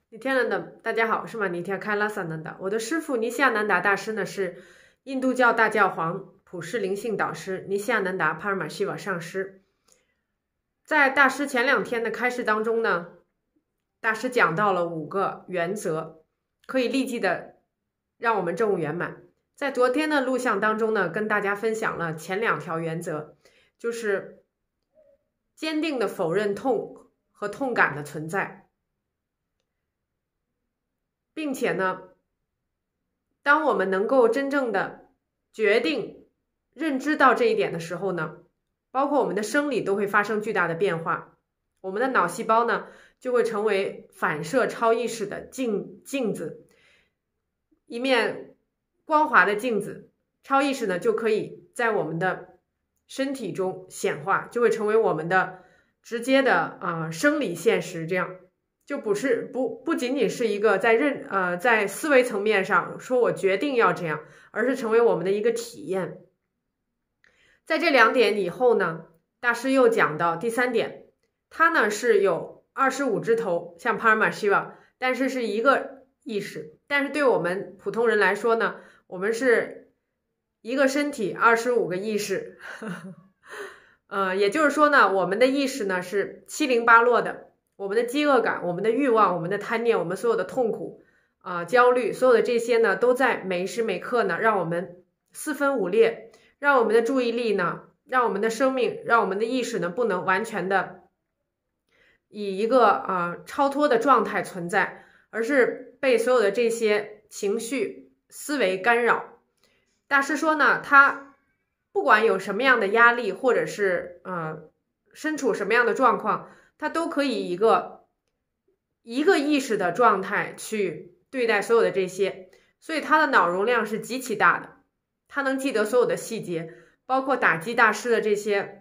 尼天南达，大家好，我是玛尼天开拉萨南达。我的师父尼西亚南达大师呢是印度教大教皇普世灵性导师尼西亚南达帕尔玛西瓦上师。在大师前2天的开示当中呢，大师讲到了5个原则，可以立即的让我们证悟圆满。在昨天的录像当中呢，跟大家分享了前2条原则，就是坚定的否认痛和痛感的存在，并且呢，当我们能够真正的决定认知到这一点的时候呢，包括我们的生理都会发生巨大的变化，我们的脑细胞呢就会成为反射超意识的镜子，一面光滑的镜子，超意识呢就可以在我们的身体中显化，就会成为我们的直接的生理现实，这样就不仅仅是一个在思维层面上说我决定要这样，而是成为我们的一个体验。在这2点以后呢，大师又讲到第3点，它呢是有25只头，像帕尔玛西瓦，但是是一个意识。但是对我们普通人来说呢，我们是一个身体25个意识，也就是说呢，我们的意识呢是七零八落的，我们的饥饿感、我们的欲望、我们的贪念、我们所有的痛苦焦虑，所有的这些呢，都在每时每刻呢，让我们四分五裂，让我们的注意力呢，让我们的生命，让我们的意识呢，不能完全的以一个超脱的状态存在，而是被所有的这些情绪思维干扰。大师说呢，他不管有什么样的压力，或者是身处什么样的状况，他都可以一个意识的状态去对待所有的这些，所以他的脑容量是极其大的，他能记得所有的细节，包括打击大师的这些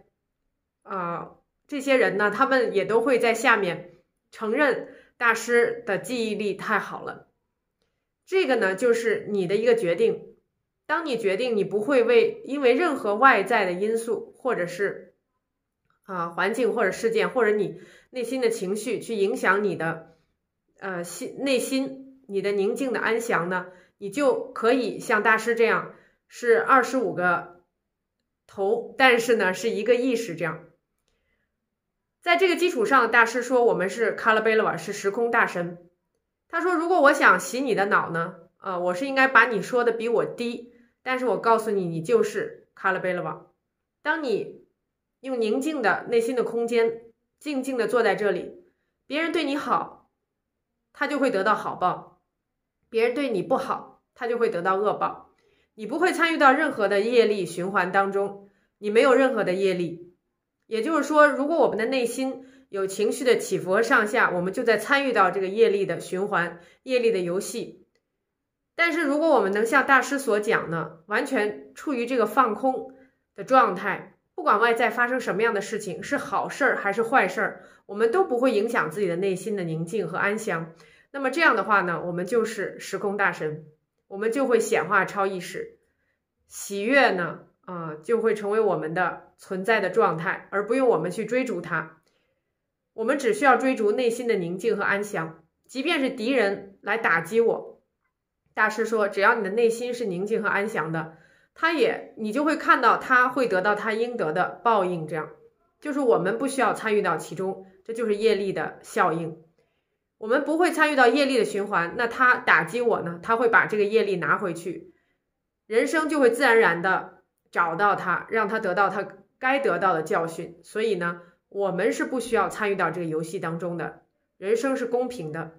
人呢，他们也都会在下面承认大师的记忆力太好了。这个呢，就是你的一个决定。当你决定你不会因为任何外在的因素，或者是环境或者事件，或者你内心的情绪去影响你的内心，你的宁静的安详呢，你就可以像大师这样，是25个头，但是呢是一个意识这样。在这个基础上，大师说我们是卡拉贝勒瓦，是时空大神。他说如果我想洗你的脑呢，我是应该把你说的比我低，但是我告诉你，你就是卡拉贝勒瓦。当你用宁静的内心的空间静静的坐在这里，别人对你好，他就会得到好报，别人对你不好，他就会得到恶报。你不会参与到任何的业力循环当中，你没有任何的业力。也就是说，如果我们的内心有情绪的起伏和上下，我们就在参与到这个业力的循环、业力的游戏。但是如果我们能像大师所讲呢，完全处于这个放空的状态，不管外在发生什么样的事情，是好事还是坏事，我们都不会影响自己的内心的宁静和安详。那么这样的话呢，我们就是时空大神，我们就会显化超意识，喜悦呢就会成为我们的存在的状态，而不用我们去追逐它。我们只需要追逐内心的宁静和安详，即便是敌人来打击我，大师说只要你的内心是宁静和安详的，你就会看到他会得到他应得的报应。这样就是我们不需要参与到其中，这就是业力的效应。我们不会参与到业力的循环，那他打击我呢，他会把这个业力拿回去，人生就会自然而然的找到他，让他得到他该得到的教训。所以呢，我们是不需要参与到这个游戏当中的，人生是公平的。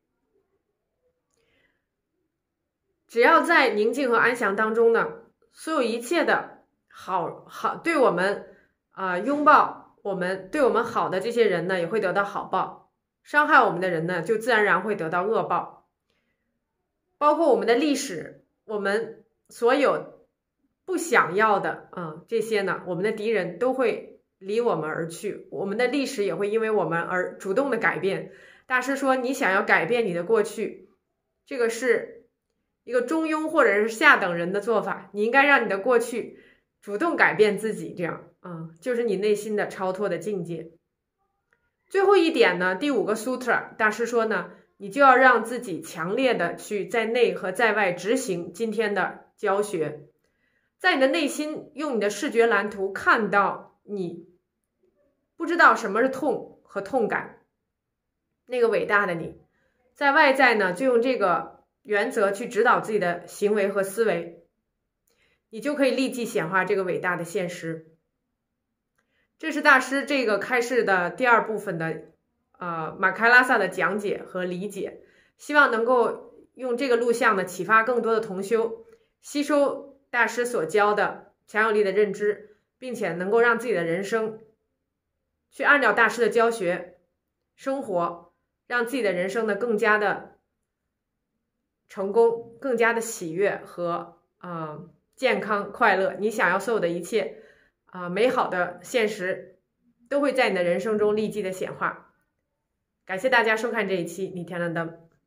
只要在宁静和安详当中呢，所有一切的好对我们拥抱我们，对我们好的这些人呢，也会得到好报，伤害我们的人呢，就自然而然会得到恶报。包括我们的历史，我们所有不想要的这些呢，我们的敌人都会离我们而去，我们的历史也会因为我们而主动的改变。大师说，你想要改变你的过去，这个是一个中庸或者是下等人的做法，你应该让你的过去主动改变自己，这样就是你内心的超脱的境界。最后一点呢，第5个 sutra， 大师说呢， 你就要让自己强烈的去在内和在外执行今天的教学，在你的内心用你的视觉蓝图看到你不知道什么是痛和痛感，那个伟大的你，在外在呢就用这个原则去指导自己的行为和思维，你就可以立即显化这个伟大的现实。这是大师这个开示的第2部分的马开拉萨的讲解和理解，希望能够用这个录像呢启发更多的同修吸收大师所教的强有力的认知，并且能够让自己的人生去按照大师的教学生活，让自己的人生呢更加的成功，更加的喜悦和健康快乐。你想要所有的一切美好的现实都会在你的人生中立即的显化。感谢大家收看这一期《逆天的灯》。